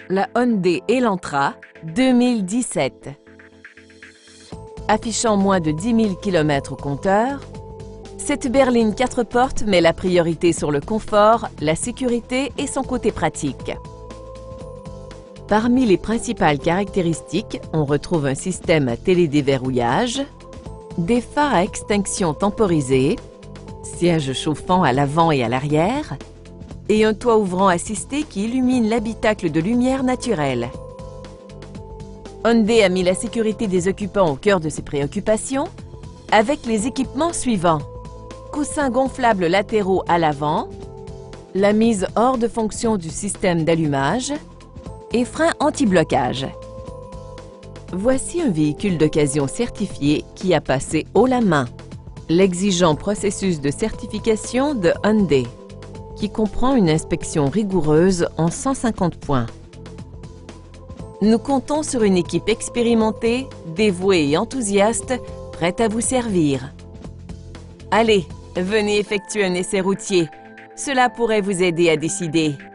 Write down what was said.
la Hyundai Elantra 2017. Affichant moins de 10 000 km au compteur, cette berline 4 portes met la priorité sur le confort, la sécurité et son côté pratique. Parmi les principales caractéristiques, on retrouve un système à télédéverrouillage, des phares à extinction temporisés, sièges chauffants à l'avant et à l'arrière, et un toit ouvrant assisté qui illumine l'habitacle de lumière naturelle. Hyundai a mis la sécurité des occupants au cœur de ses préoccupations avec les équipements suivants: coussins gonflables latéraux à l'avant, la mise hors de fonction du système d'allumage et freins anti-blocage. Voici un véhicule d'occasion certifié qui a passé haut la main l'exigeant processus de certification de Hyundai, qui comprend une inspection rigoureuse en 150 points. Nous comptons sur une équipe expérimentée, dévouée et enthousiaste, prête à vous servir. Allez, venez effectuer un essai routier. Cela pourrait vous aider à décider.